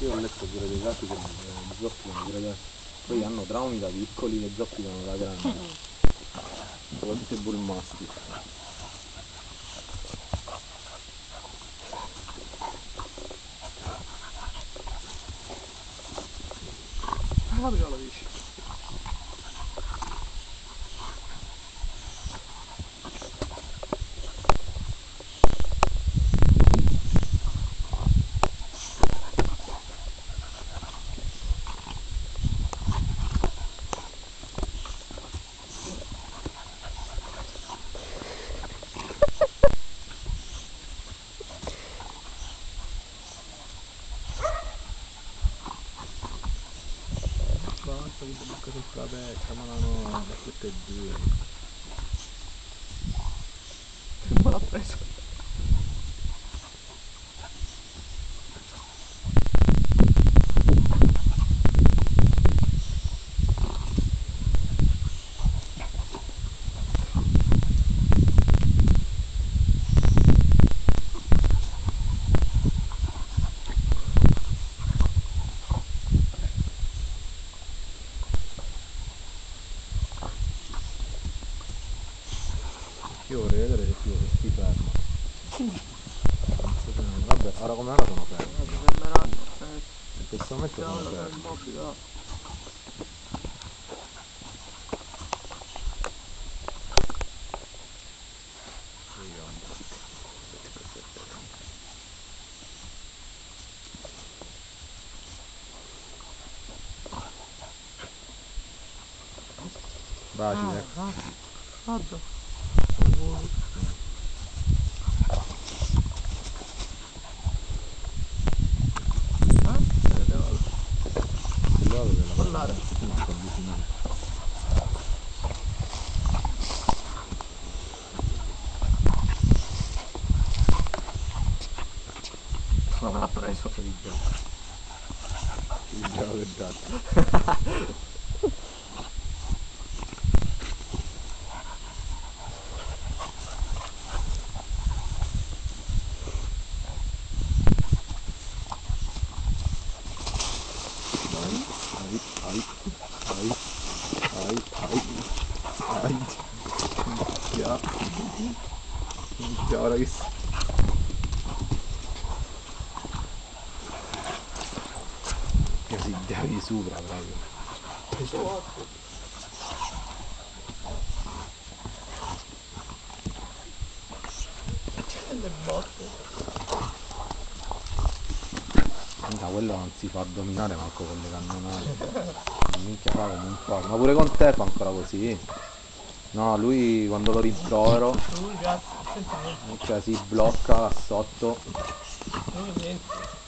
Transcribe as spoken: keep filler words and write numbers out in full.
Io ho letto pure dei gatti che eh, zoppicano pure da... Poi hanno traumi da piccoli che zoppicano da grandi. Soprattutto i bullmastic. Ah, prima lo dici. Basta, mi tocca sempre la pesca, ma no, no, questo è duro. Ma l'ha preso. Io vorrei vedere se tipo se si ferma. Vabbè, ora come ora sono fermi. Si fermeranno. In questo momento sono Sono fermi. immobili. Facile. Ah, guarda. Parlare. Ma me l'ha preso. Il gioco del gatto. Ai, ai, ai, ai, ai, ai. Minchia. Minchia, ora che... Che si devi sopra proprio. Le botte. Minchia, quello non si fa dominare manco con le cannonate. Minchia, fa come un po'. Ma pure con te fa ancora così. No, lui quando lo rimprovero, Lui grazie, senti niente. cioè si blocca là sotto. Lui niente.